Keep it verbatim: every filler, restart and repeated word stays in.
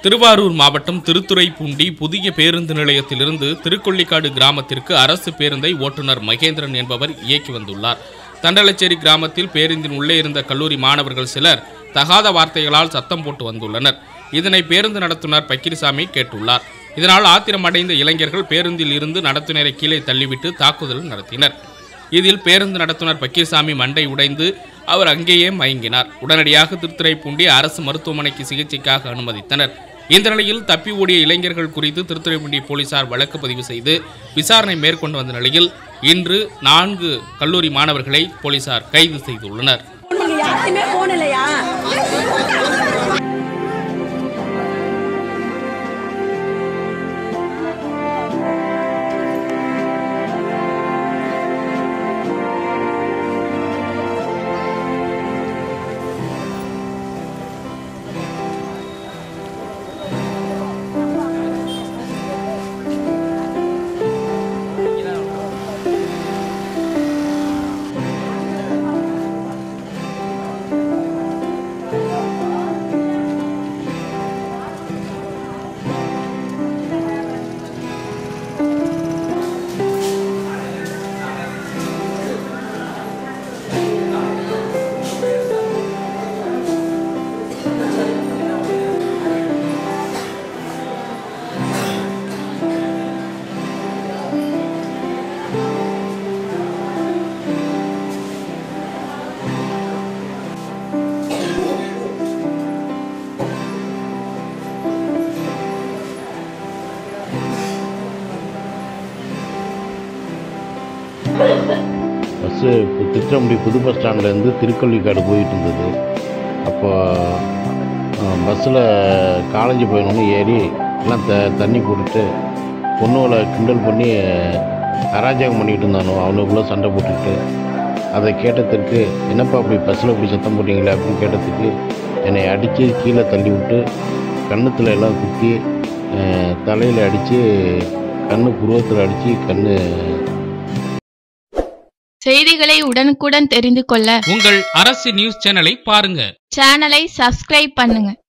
திருவாரூர் மாவட்டம் திருத்துறைப்பூண்டி புதிய பேருந்து நிலையத்திலிருந்து திருக்கொள்ளிக்காடு கிராமத்திற்கு அரசு பேருந்தை ஓட்டுநர் மகேந்திரன் என்பவர் இயக்கி வந்துள்ளார். தண்டலச்சேரி கிராமத்தில் பேருந்தின் உள்ளே இருந்த கல்லூரி மாணவர்கள் சிலர் தகாத வார்த்தைகளால் சத்தம் போட்டு வந்துள்ளனர். இதனை பேருந்து நடத்துனர் பக்கீர்சாமி கேட்டுள்ளார். இதனால் ஆத்திரமடைந்த இளைஞர்கள் பேருந்தில் இருந்து நடத்துனரை கீழே தள்ளிவிட்டு தாக்குதல் நடத்தினர். இதில் பேருந்து நடத்துனர் பக்கீர்சாமி மண்டை உடைந்து அவர் அங்கேயே மயங்கினார். உடனடியாக திருத்துறைப்பூண்டி அரசு மருத்துவமனைக்கு சிகிச்சைக்காக அனுமதித்தனர். இந்த நிலையில் தப்பி ஓடிய இளைஞர்கள் குறித்து திருத்துறைப்பூண்டி போலீசார் வழக்கு பதிவு செய்து விசாரணை மேற்கொண்டு வந்த நிலையில் இன்று நான்கு கல்லூரி மாணவர்களை போலீசார் கைது செய்துள்ளனர். பஸ்ஸு திருச்சிராப்பள்ளி புது பஸ் ஸ்டாண்ட்லேருந்து திருக்கொள்ளிக்காடு போயிட்டு இருந்தது. அப்போ பஸ்ஸில் காலேஜ் போயணுன்னு ஏறி எல்லாம் த தண்ணி போட்டுட்டு பொண்ணுகளை கிண்டல் பண்ணி அராஜகம் பண்ணிக்கிட்டு இருந்தானோ அவனுக்குள்ளே சண்டை போட்டுக்கிட்டு அதை கேட்டதுக்கு என்னப்பா அப்படி பஸ்ஸில் இப்படி சத்தம் போட்டிங்களே அப்படின்னு கேட்டதுக்கு என்னை அடித்து கீழே தள்ளி விட்டு கன்னத்தில் எல்லாம் குத்தி தலையில் அடித்து கண்ணு புருவத்தில் அடித்து கண்ணு. செய்திகளை உடனுக்குடன் தெரிந்து கொள்ள உங்கள் அரசு நியூஸ் சேனலை பாருங்க. சேனலை சப்ஸ்கிரைப் பண்ணுங்க.